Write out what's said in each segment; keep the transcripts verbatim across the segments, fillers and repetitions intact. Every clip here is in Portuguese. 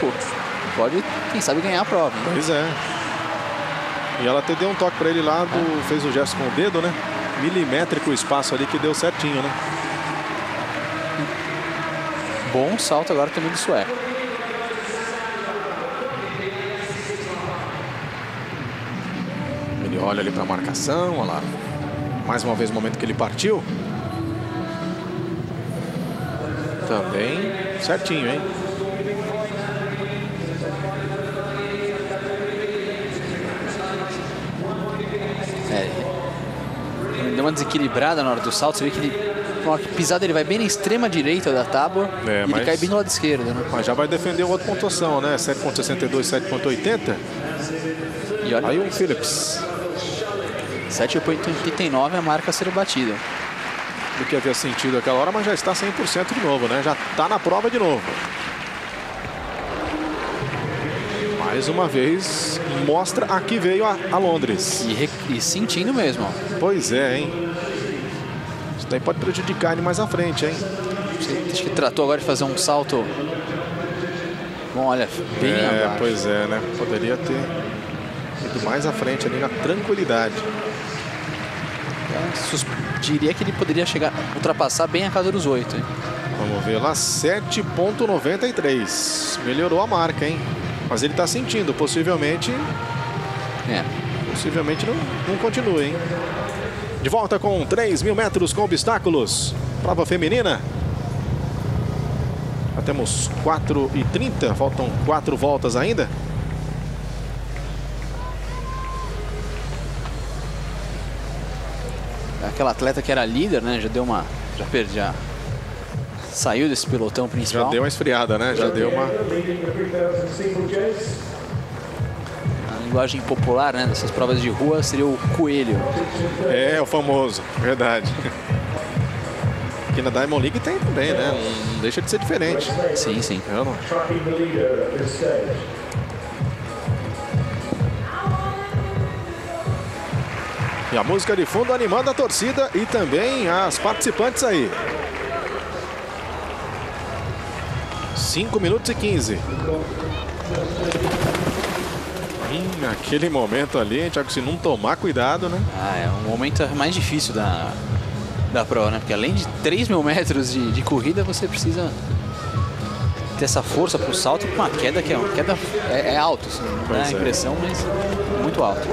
tempo, pode, quem sabe, ganhar a prova. Hein? Pois é. E ela até deu um toque para ele lá, do, é. fez o gesto com o dedo, né? Milimétrico o espaço ali que deu certinho, né? Bom salto agora também do sueco. Ele olha ali para a marcação, olha lá. Mais uma vez o momento que ele partiu. Também certinho, hein? É, ele deu uma desequilibrada na hora do salto. Você vê que ele, na hora que pisada, ele vai bem na extrema direita da tábua é, e mas, ele cai bem do lado esquerdo, né? Mas já vai defender outra pontuação, né? sete ponto sessenta e dois, sete ponto oitenta. E olha, aí o Phillips. sete ponto oitenta e nove é a marca a ser batida. Do que havia sentido aquela hora, mas já está cem por cento de novo, né? Já está na prova de novo. Mais uma vez, mostra a que veio a, a Londres. E, e sentindo mesmo. Ó. Pois é, hein? Isso daí pode prejudicar ele mais à frente, hein? Acho que tratou agora de fazer um salto. Bom, olha, bem é, abaixo. Pois é, né? Poderia ter ido mais à frente ali na tranquilidade. Eu diria que ele poderia chegar, ultrapassar bem a casa dos oito. Hein? Vamos ver lá, sete ponto noventa e três. Melhorou a marca, hein? Mas ele está sentindo, possivelmente. É. Possivelmente não, não continua, hein? De volta com três mil metros com obstáculos. Prova feminina. Já temos quatro e trinta, faltam quatro voltas ainda. Aquela atleta que era líder, né? Já deu uma. Já perdi. Já saiu desse pelotão principal. Já deu uma esfriada, né? Já deu uma. A linguagem popular, né? Dessas provas de rua seria o coelho. É, o famoso. Verdade. Aqui na Diamond League tem também, né? Não deixa de ser diferente. Sim, sim. Eu não... E a música de fundo animando a torcida e também as participantes aí. cinco minutos e quinze. Hum, aquele momento ali, Thiago, se não tomar cuidado, né? Ah, é um momento mais difícil da, da prova, né? Porque além de três mil metros de, de corrida, você precisa ter essa força para o salto com uma queda que é uma queda é, é alta, assim, não dá a impressão, mas muito alto.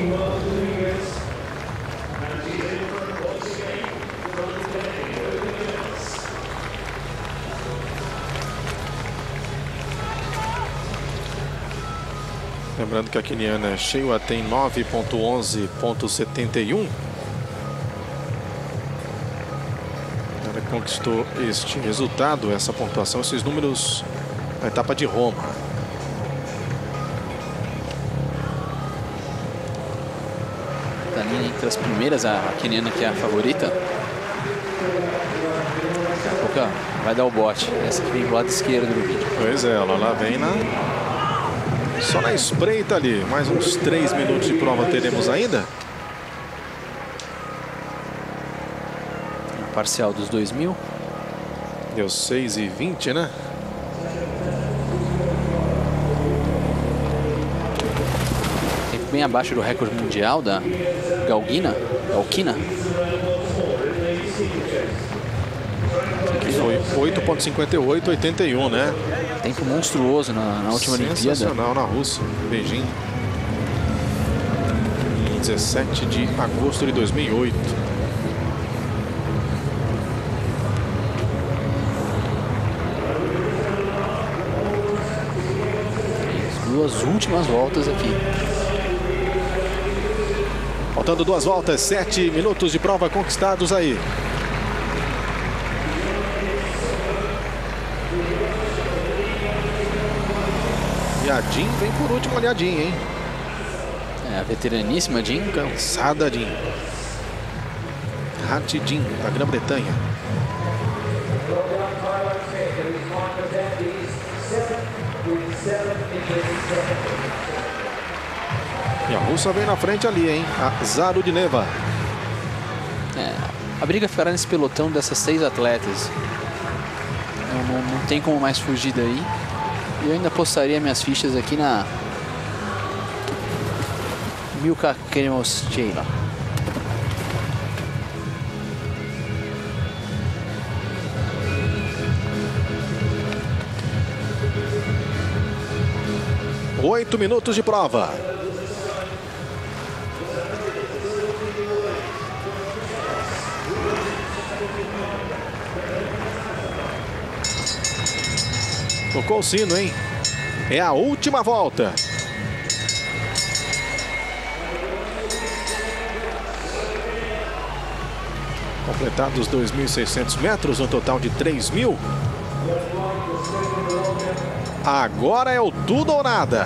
Lembrando que a queniana Shewa tem nove ponto onze ponto setenta e um. Ela conquistou este resultado, essa pontuação, esses números na etapa de Roma. Tá ali entre as primeiras, a, a queniana que é a favorita. Daqui a pouco ó, vai dar o bote. Essa que vem do lado esquerdo do vídeo. Pois é, ela lá vem na... Só na espreita ali. Mais uns três minutos de prova teremos ainda. O parcial dos dois mil. Deu seis e vinte, né? Tempo bem abaixo do recorde mundial da Galguina. Galquina. Foi oito ponto cinquenta e oito, oitenta e um, né? Tempo monstruoso na, na última Olimpíada. Sensacional na Rússia, Beijing. Em dezessete de agosto de dois mil e oito. As duas últimas voltas aqui. Faltando duas voltas, sete minutos de prova conquistados aí. E a Jean vem por último ali, a Jean, hein? É, a veteraníssima Jean. Cansada Jean. Hattie Jean, da Grã-Bretanha. E a russa vem na frente ali, hein? A Zarudneva. É, a briga ficará nesse pelotão dessas seis atletas. Não, não, não tem como mais fugir daí. E eu ainda postaria minhas fichas aqui na Milka Kremosheila. Oito minutos de prova. Tocou o sino, hein? É a última volta. Completados dois mil e seiscentos metros, um total de três mil. Agora é o tudo ou nada.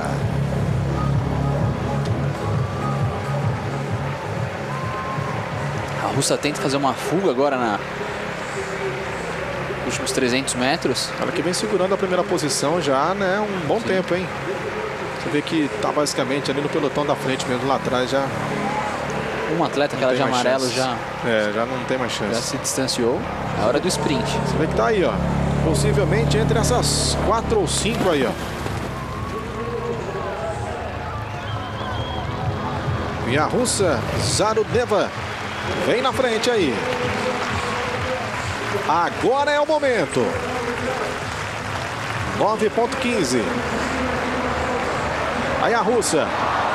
A russa tenta fazer uma fuga agora na últimos trezentos metros. Ela que vem segurando a primeira posição já, né? Um bom Sim. tempo, hein? Você vê que tá basicamente ali no pelotão da frente mesmo, lá atrás já. Um atleta que ela de amarelo chance. já. É, já não tem mais chance. Já se distanciou. É hora do sprint. Você vê que tá aí, ó. Possivelmente entre essas quatro ou cinco aí, ó. E a russa Zarudneva vem na frente aí. Agora é o momento. nove ponto quinze. Aí a russa.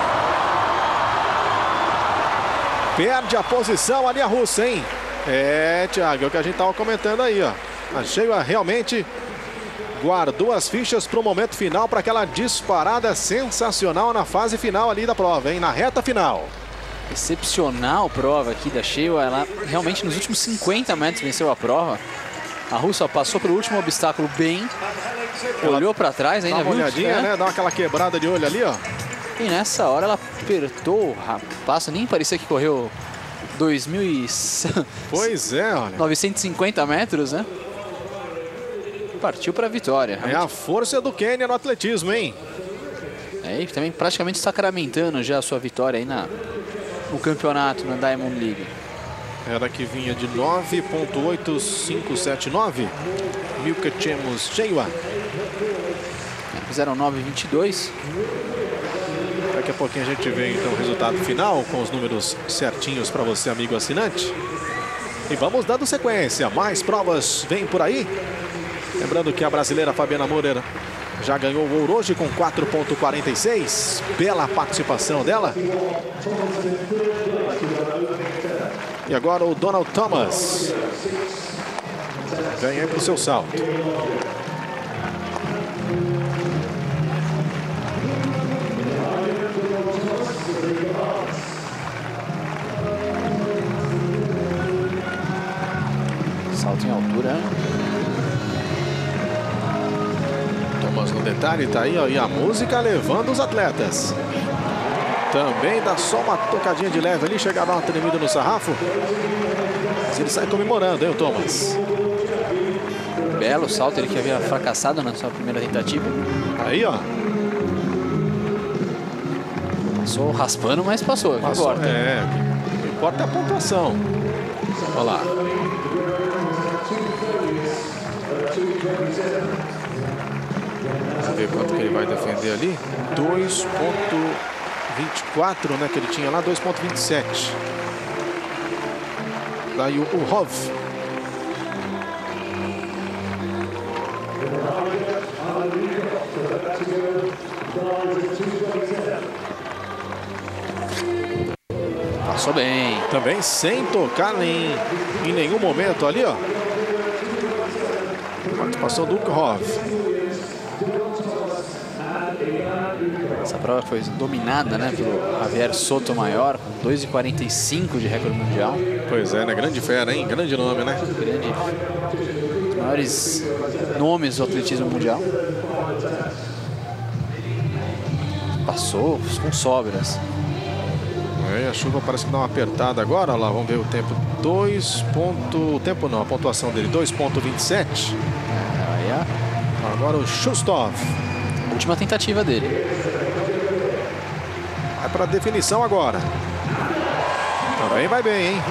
Perde a posição ali a russa, hein? É, Thiago, é o que a gente tava comentando aí, ó. A Sheila realmente guardou as fichas para o momento final, para aquela disparada sensacional na fase final ali da prova, hein? Na reta final. Excepcional prova aqui da Sheila. Ela realmente nos últimos cinquenta metros venceu a prova. A russa passou pelo último obstáculo bem. Ela olhou para trás ainda, dá uma viu? olhadinha, é. né? Dá aquela quebrada de olho ali, ó. E nessa hora ela apertou o passo, nem parecia que correu dois mil e... Pois é, olha. novecentos e cinquenta metros, né? Partiu para a vitória. É a força do Quênia no atletismo, hein? É, e também praticamente sacramentando já a sua vitória aí na, no campeonato, na Diamond League. Era que vinha de nove ponto oito cinco sete nove. Milka Kremosheila. Fizeram nove vinte e dois. Daqui a pouquinho a gente vê então o resultado final com os números certinhos para você, amigo assinante. E vamos dando sequência. Mais provas vêm por aí. Lembrando que a brasileira Fabiana Moreira já ganhou o ouro hoje com quatro ponto quarenta e seis. Bela participação dela. E agora o Donald Thomas. Vem aí para o seu salto. Salto em altura. Thomas no detalhe, tá aí, ó, e a música levando os atletas. Também dá só uma tocadinha de leve ali, chega a dar uma tremida no sarrafo. Mas ele sai comemorando, hein, o Thomas. Belo salto, ele que havia fracassado na sua primeira tentativa. Aí, ó. Passou raspando, mas passou. Passou, importa. É, o que importa é a pontuação. Olha lá. Vamos ver quanto que ele vai defender ali. dois ponto vinte e quatro, né, que ele tinha lá, dois ponto vinte e sete. Daí o, o Hov. Passou bem. Também sem tocar em, em nenhum momento ali, ó. Participação do Hov. Essa prova foi dominada, né, pelo Javier Sotomayor, com dois e quarenta e cinco de recorde mundial. Pois é, né? Grande fera, hein? Grande nome, né? Grande. Um dos maiores nomes do atletismo mundial. Passou com sobras. É, a chuva parece que dá uma apertada agora. Olha lá, vamos ver o tempo. dois. O tempo não, a pontuação dele, dois ponto vinte e sete. É, aí a... Agora o Shustov. Última tentativa dele. Vai para definição agora. Também vai bem, hein?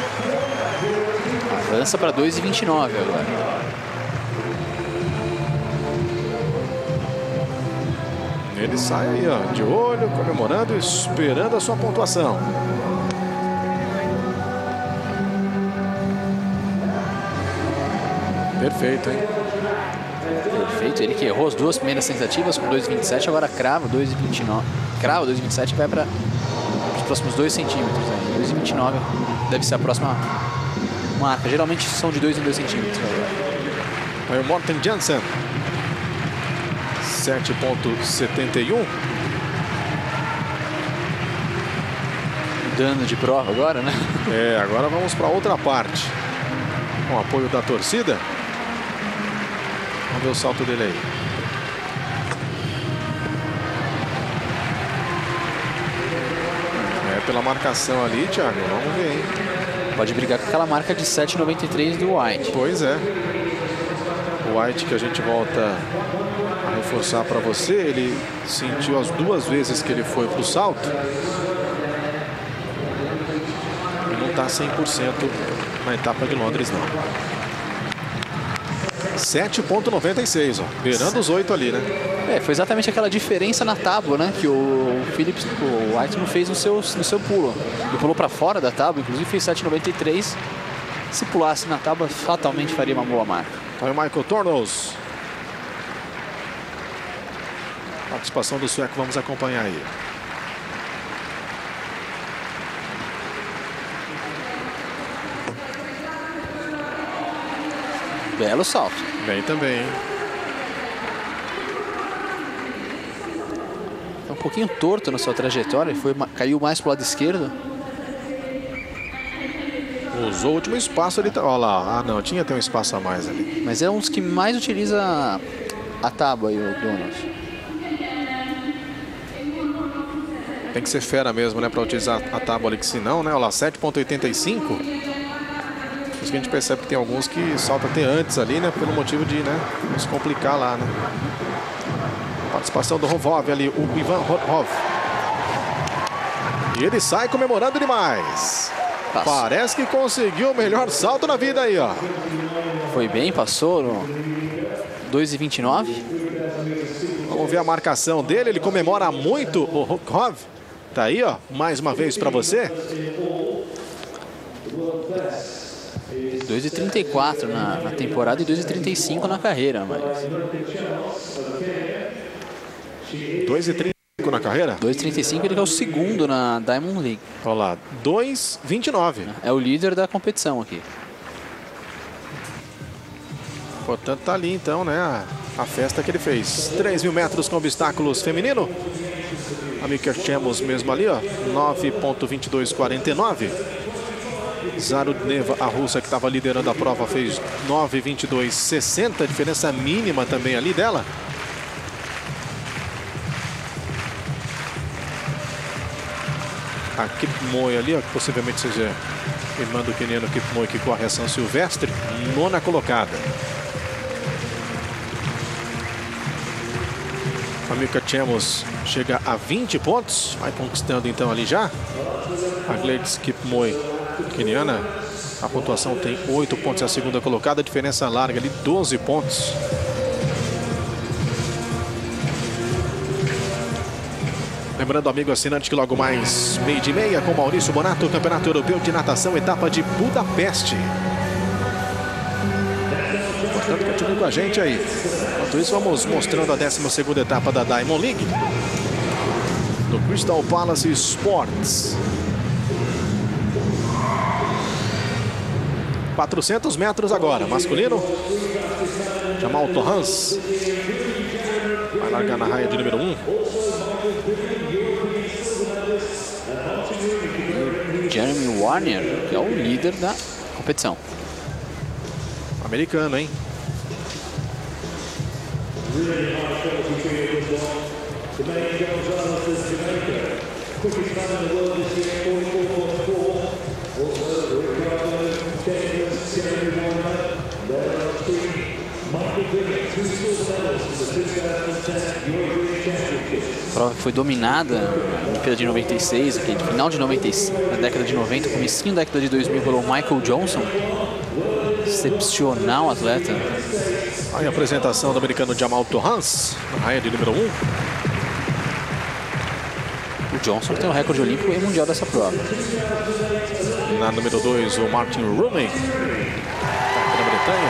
Avança para dois e vinte e nove agora. Ele sai aí, ó, de olho, comemorando, esperando a sua pontuação. Perfeito, hein? Perfeito. Ele que errou as duas primeiras tentativas com dois e vinte e sete, agora crava dois e vinte e nove. Crava dois e vinte e sete e vai para os próximos dois centímetros. Né? dois e vinte e nove deve ser a próxima marca. Geralmente são de dois em dois centímetros. Aí o Morten Jensen. sete ponto setenta e um. Dano de prova agora, né? É, agora vamos para outra parte. Com o apoio da torcida. Vamos ver o salto dele aí. É, pela marcação ali, Thiago, vamos ver, hein? Pode brigar com aquela marca de sete e noventa e três do White. Pois é. O White, que a gente volta a reforçar para você, ele sentiu as duas vezes que ele foi para o salto. E não está cem por cento na etapa de Londres, não. sete ponto noventa e seis, ó, beirando os oito ali, né? É, foi exatamente aquela diferença na tábua, né? Que o Phillips, o White não fez no seu, no seu pulo. Ele pulou para fora da tábua, inclusive fez sete noventa e três. Se pulasse na tábua, fatalmente faria uma boa marca. Aí o Michael Tornos. Participação do sueco, vamos acompanhar aí. Belo salto. Bem também, hein? É um pouquinho torto na sua trajetória, foi, caiu mais pro lado esquerdo. Usou o último espaço ali. Olha lá. Ah, não, tinha até um espaço a mais ali. Mas é um dos que mais utiliza a, a tábua aí, o Donos. Tem que ser fera mesmo, né, para utilizar a tábua ali, que senão, né, olha lá, sete ponto oitenta e cinco. Por isso que a gente percebe que tem alguns que saltam até antes ali, né, pelo motivo de, né, se complicar lá, né. Participação do Rovov ali, o Ivan Rovov. E ele sai comemorando demais. Passou. Parece que conseguiu o melhor salto na vida aí, ó. Foi bem, passou no dois e vinte e nove. Vamos ver a marcação dele, ele comemora muito o Rovov. Tá aí, ó, mais uma vez para você. dois e trinta e quatro na, na temporada e dois e trinta e cinco na carreira, mas... dois e trinta e cinco na carreira? dois e trinta e cinco, ele que é o segundo na Diamond League. Olha lá, dois e vinte e nove. É o líder da competição aqui. Portanto, tá ali então, né, a, a festa que ele fez. três mil metros com obstáculos feminino. A Mika Chemos mesmo ali, ó, nove ponto vinte e dois quarenta e nove. Zarudneva, a russa que estava liderando a prova, fez nove vinte e dois sessenta, diferença mínima também ali dela. A Kipmoe ali, ó, que possivelmente seja irmã do queniano Kipmoe, que corre a São Silvestre, nona colocada. A Mika Chemos chega a vinte pontos, vai conquistando então ali já. A Gladys Kipmoe, queniana, a pontuação tem oito pontos, é a segunda colocada, a diferença larga ali, doze pontos. Lembrando, amigo assinante, que logo mais meio de meia com Maurício Bonato, Campeonato Europeu de Natação, etapa de Budapeste. Portanto, continue com a gente aí. Enquanto isso, vamos mostrando a décima segunda etapa da Diamond League do Crystal Palace Sports. quatrocentos metros agora, masculino. Jamal Torrans vai largar na raia de número um. Jeremy Warner, que é o líder da competição. Americano, hein? A prova que foi dominada na Olimpíada de noventa e seis, aqui, final de noventa e cinco, na década de noventa, comecinho da década de dois mil, pelo Michael Johnson. Excepcional atleta. Aí a apresentação do americano Jamal Torrans, na raia de número um. O Johnson tem o recorde olímpico e mundial dessa prova. Na número dois, o Martin Rooney, da Grã-Bretanha.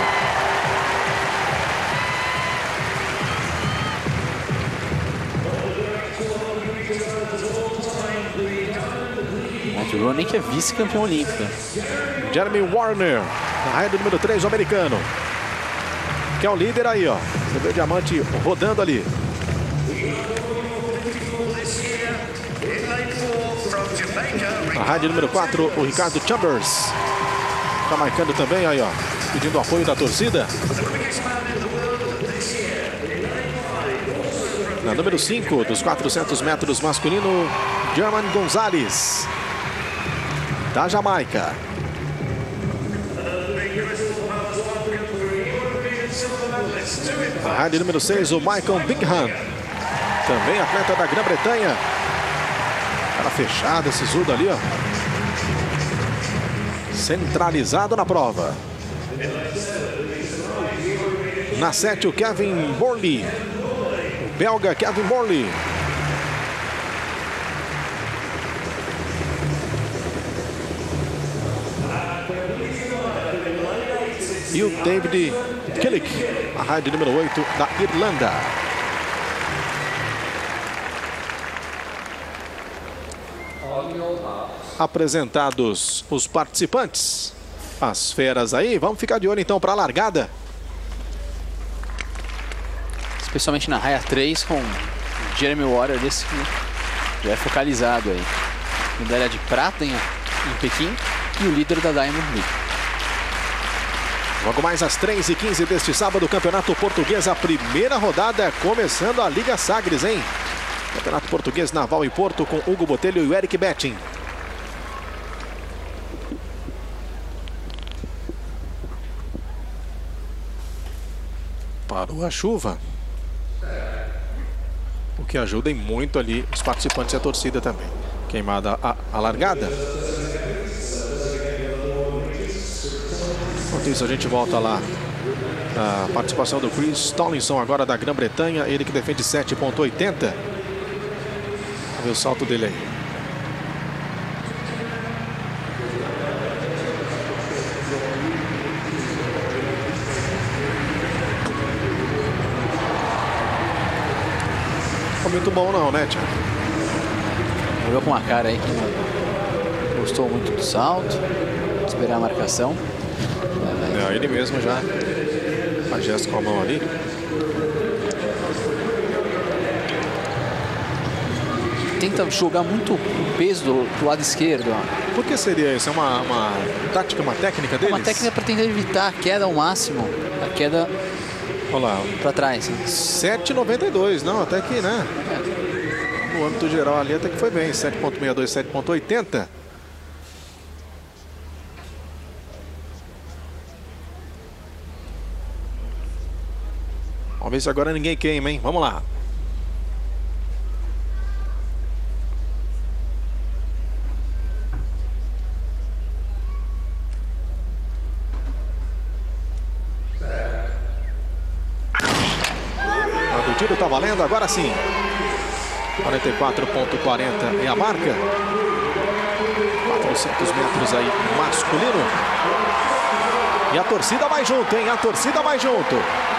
Martin Rooney, que é vice-campeão olímpico. Jeremy Warner, na raia do número três, o americano. Que é o líder aí, ó. Você vê o diamante rodando ali. Na rádio número quatro, o Ricardo Chambers. Tá marcando também aí, ó. Pedindo apoio da torcida. Na número cinco, dos quatrocentos metros masculino, German Gonzalez, da Jamaica. Na rádio número seis, o Michael Bingham. Também atleta da Grã-Bretanha. Cara fechado esse Zudo ali, ó. Centralizado na prova. Na sete, o Kevin Morley. O belga Kevin Morley. E o David Killick, a rádio número oito da Irlanda. Apresentados os participantes, as feras aí, vamos ficar de olho então para a largada. Especialmente na raia três com Jeremy Warner, desse que já é focalizado aí. Medalha de prata em, em Pequim e o líder da Diamond League. Logo mais às três e quinze deste sábado, Campeonato Português, a primeira rodada, começando a Liga Sagres, hein? Campeonato Português Naval e Porto com Hugo Botelho e o Eric Betting. Parou a chuva, o que ajuda em muito ali os participantes e a torcida também. Queimada a, a largada. Enquanto isso, a gente volta lá a participação do Chris Tomlinson, agora da Grã-Bretanha, ele que defende sete ponto oitenta. Vamos ver o salto dele aí. Não muito bom não, né, Thiago? Jogou com uma cara aí que não gostou muito do salto. Esperar a marcação. É, ele mesmo já faz gesto com a mão ali. Tenta jogar muito o peso do, do lado esquerdo. Ó. Por que seria isso? É uma, uma tática, uma técnica deles? É uma técnica para tentar evitar a queda ao máximo. A queda para trás. Né? sete e noventa e dois, não, até que, né? É. No âmbito geral ali até que foi bem. sete ponto sessenta e dois, sete ponto oitenta. Vamos ver se agora ninguém queima, hein? Vamos lá. O tiro tá valendo, agora sim. quarenta e quatro ponto quarenta é a marca. quatrocentos metros aí, masculino. E a torcida vai junto, hein? A torcida vai junto.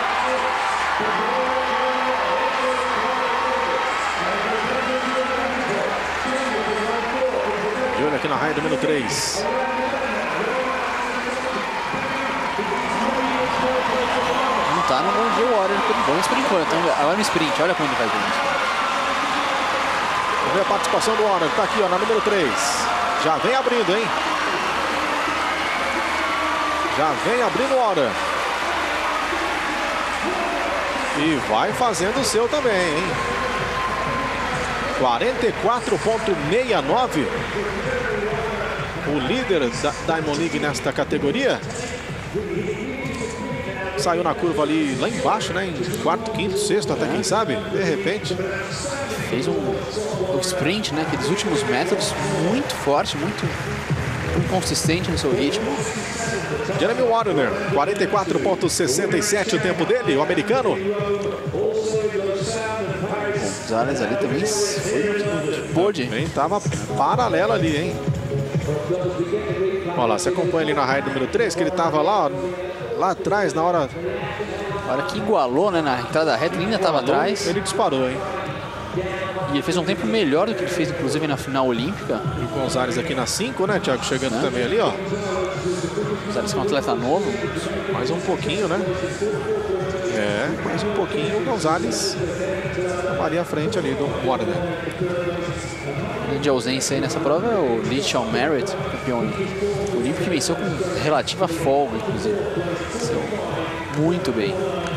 De olho aqui na raia número três. Não tá no bom dia o Warner, bom por enquanto. Então, agora no sprint, olha como ele vai vir. Vamos ver a participação do Warner, tá aqui ó, na número três. Já vem abrindo, hein? Já vem abrindo o Warner. E vai fazendo o seu também, hein? quarenta e quatro ponto sessenta e nove. O líder da Diamond League nesta categoria. Saiu na curva ali lá embaixo, né? Em quarto, quinto, sexto, até quem sabe. De repente. Fez um, um sprint, né? Aqueles últimos metros muito forte, muito, muito consistente no seu ritmo. Jeremy Warner, quarenta e quatro ponto sessenta e sete o tempo dele, o americano. Gonzalez ali também foi pôde. Também tava paralela ali, hein? Olha lá, você acompanha ali na raia número três, que ele tava lá, ó, lá atrás, na hora... A hora que igualou, né, na entrada da reta, ele ainda tava atrás. Ele disparou, hein? E ele fez um tempo melhor do que ele fez, inclusive, na final olímpica. E o Gonzalez aqui na cinco, né, Thiago? Chegando né? também ali, ó. Gonzalez que é um atleta novo. Mais um pouquinho, né? É, mais um pouquinho. O Gonzalez tomaria a frente ali do Warner. De ausência aí nessa prova é o Lee Shaw Merritt, campeão olímpico, que venceu com relativa folga, inclusive. Venceu muito bem.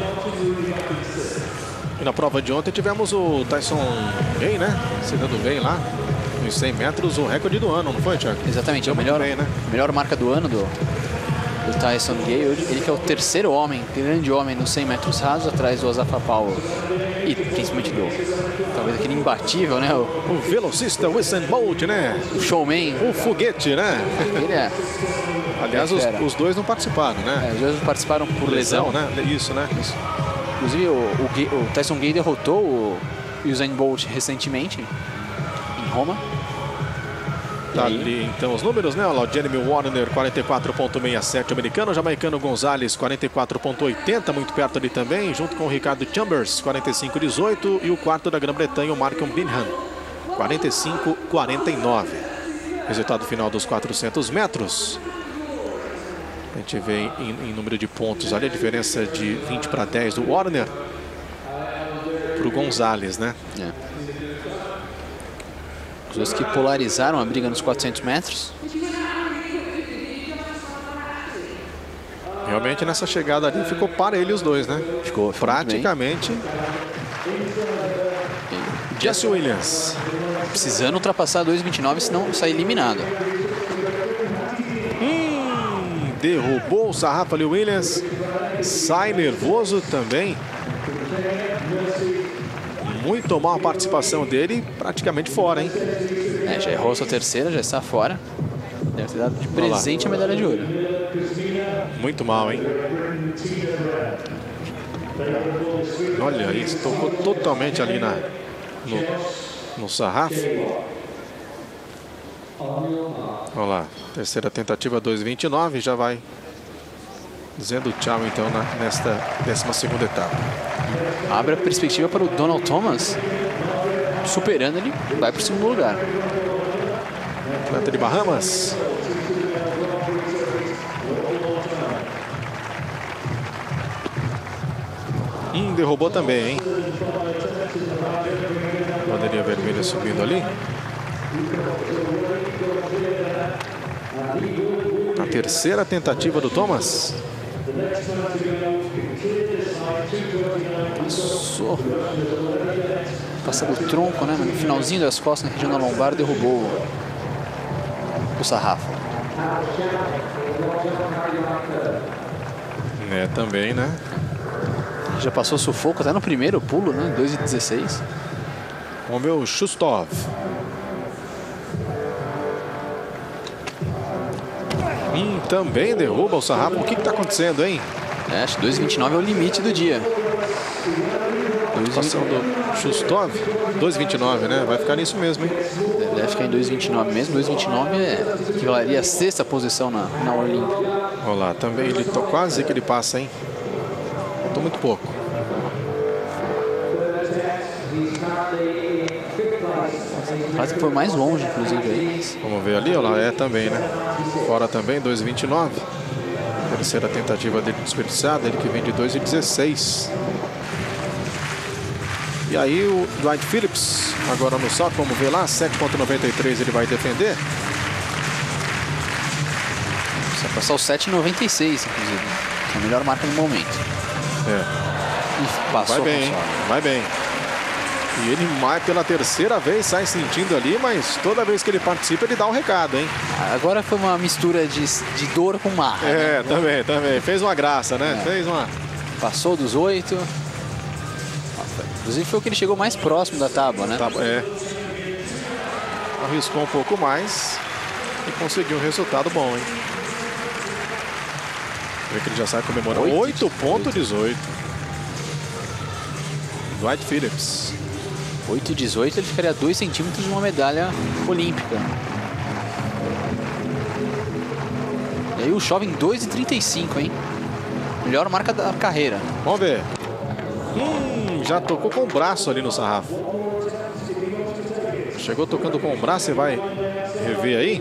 E na prova de ontem tivemos o Tyson Gay, né? Chegando bem lá, nos cem metros, o recorde do ano, não foi, Thiago? Exatamente, é a melhor, bem, né? melhor marca do ano do, do Tyson Gay. Ele que é o terceiro homem, grande homem nos cem metros rasos, atrás do Asafa Powell. E principalmente do, talvez aquele imbatível, né? O, o velocista Usain Bolt, né? O showman. O foguete, né? Ele é. Aliás, os, os dois não participaram, né? É, os dois não participaram por lesão. lesão, né? Isso, né? Isso. Inclusive, o, o, o Tyson Gay derrotou o Usain Bolt recentemente em Roma. Tá ali, então, os números, né? Olha lá, o Jeremy Warner, quarenta e quatro ponto sessenta e sete, americano. O jamaicano Gonzalez, quarenta e quatro ponto oitenta, muito perto ali também, junto com o Ricardo Chambers, quarenta e cinco ponto dezoito. E o quarto da Grã-Bretanha, o Markham Bingham, quarenta e cinco ponto quarenta e nove. Resultado final dos quatrocentos metros. A gente vê em, em número de pontos ali a diferença de vinte para dez do Warner para o Gonzalez, né? É. Os dois que polarizaram a briga nos quatrocentos metros. Realmente nessa chegada ali ficou para ele os dois, né? Ficou, ficou praticamente. Jesse Williams precisando ultrapassar dois vinte e nove, senão sai eliminado. Hum, derrubou o sarrafo ali, Williams. Sai nervoso também. Muito mal a participação dele, praticamente fora, hein? É, já errou a sua terceira, já está fora. Deve ter dado de presente a medalha de ouro. Muito mal, hein? Olha isso, tocou totalmente ali na, no, no sarrafo. Olha lá, terceira tentativa, dois vinte e nove, já vai dizendo tchau então na, nesta décima segunda etapa. Abre a perspectiva para o Donald Thomas, superando ele, vai para o segundo lugar. Atleta de Bahamas. Hum, derrubou também, hein? Bandeirinha vermelha subindo ali. A terceira tentativa do Thomas. Passou. Passa do tronco, né? No finalzinho das costas, na região da lombar, derrubou o sarrafo. É, também, né? Já passou sufoco até no primeiro pulo, né? dois e dezesseis. O meu Shustov. Hum, também derruba o sarrafo. O que está acontecendo, hein? É, acho que dois e vinte e nove é o limite do dia. Participação do Shustov. dois e vinte e nove, né? Vai ficar nisso mesmo, hein? Deve ficar em dois e vinte e nove mesmo. dois e vinte e nove é equivaleria à sexta posição na, na Olímpica. Olha lá, também ele tá quase que ele passa, hein? Faltou muito pouco. Quase que foi mais longe, inclusive. Aí. Vamos ver ali, olha lá, é também, né? Fora também, dois e vinte e nove. Terceira tentativa dele desperdiçada, ele que vem de dois e dezesseis. E aí o Dwight Phillips, agora no salto, vamos ver lá, sete ponto noventa e três ele vai defender. Precisa passar o sete e noventa e seis, inclusive. Que é a melhor marca no momento. É. E passou. Vai bem, vai bem. E ele mais pela terceira vez sai sentindo ali, mas toda vez que ele participa ele dá um recado, hein? Agora foi uma mistura de, de dor com marra. É, né? também, também. Fez uma graça, né? É. Fez uma... Passou dos oito. Inclusive foi o que ele chegou mais próximo da tábua, né? Tá, é. Arriscou um pouco mais e conseguiu um resultado bom, hein? Vê que ele já sai comemorando. oito ponto dezoito. Dwight Phillips. oito e dezoito, ele ficaria a dois centímetros de uma medalha olímpica. E aí o Chove em dois e trinta e cinco, hein? Melhor marca da carreira. Vamos ver. Hum, já tocou com o braço ali no sarrafo. Chegou tocando com o braço e vai rever aí.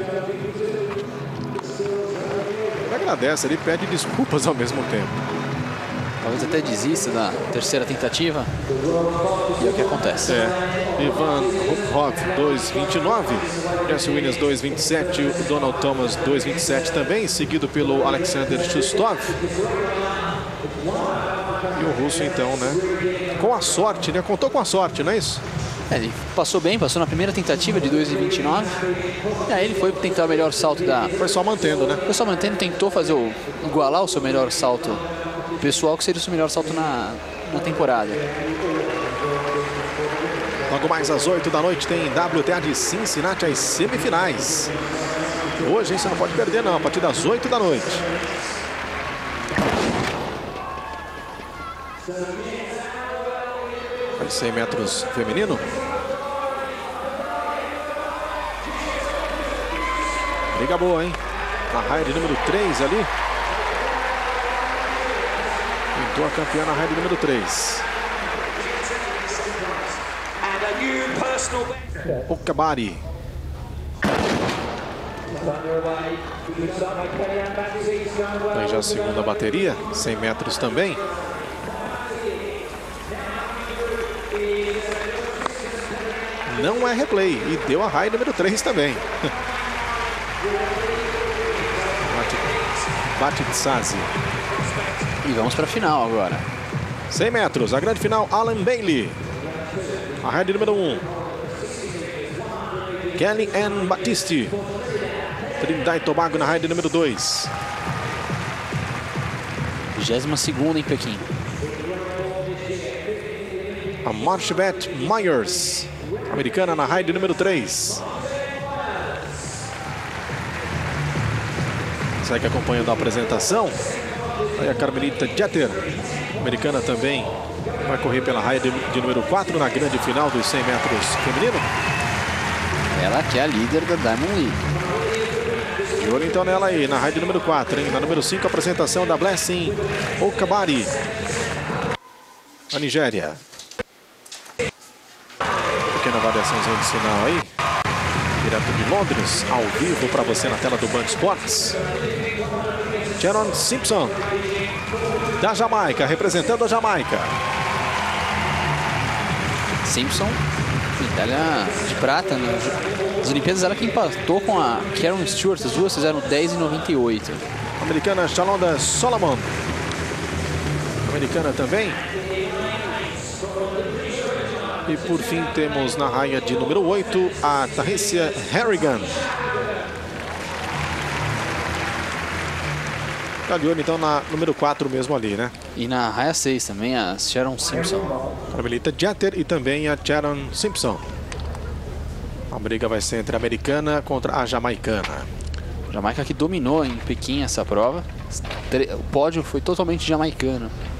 Ele agradece, ele pede desculpas ao mesmo tempo. Talvez até desista da terceira tentativa. E é o que acontece. É. Ivan Ruphoff, dois e vinte e nove. Jesse Williams, dois e vinte e sete. O Donald Thomas, dois e vinte e sete também. Seguido pelo Alexander Shustov. E o russo, então, né? Com a sorte, né? Contou com a sorte, não é isso? É, ele passou bem, passou na primeira tentativa de dois e vinte e nove. E aí ele foi tentar o melhor salto da... Foi só mantendo, né? Foi só mantendo, tentou fazer o... igualar o seu melhor salto pessoal, que seria o seu melhor salto na, na temporada. Logo mais às oito da noite tem W T A de Cincinnati, as semifinais. Hoje, hein, você não pode perder, não. A partir das oito da noite. cem metros feminino. Briga boa, hein? Na raia de número três ali. Pintou a campeã na raia de número três. Okabari. Aí já a segunda bateria, cem metros também. Não é replay e deu a raia número três também. Bate de Sazi. E vamos para a final agora. cem metros, a grande final, Alan Bailey. A raia de número um. Kelly Ann Batiste. Trinidad e Tobago na raia de número dois. vigésima segunda em Pequim. A Marchbeth Myers, americana, na raia de número três. Segue acompanhando a apresentação. Aí a Carmelita Jeter, americana, também vai correr pela raia de, de número quatro na grande final dos cem metros feminino. Ela que é a líder da Diamond League. De olho então nela aí, na raia de número quatro, hein? Na número cinco, a apresentação da Blessing Okabari, a Nigéria. Pequena variaçãozinha de sinal aí. Direto de Londres, ao vivo para você na tela do Band Esportes. Sharon Simpson, da Jamaica, representando a Jamaica. Simpson, medalha de prata nas Olimpíadas. Ela que empatou com a Karen Stewart. As duas fizeram dez e noventa e oito. Americana Shalonda Solomon, americana também. E por fim temos na raia de número oito a Tahissia Harrigan. Tá de olho então na número quatro mesmo ali, né? E na raia seis também a Sharon Simpson. Carmelita Jeter e também a Sharon Simpson. A briga vai ser entre a americana contra a jamaicana. Jamaica que dominou em Pequim essa prova. O pódio foi totalmente jamaicano.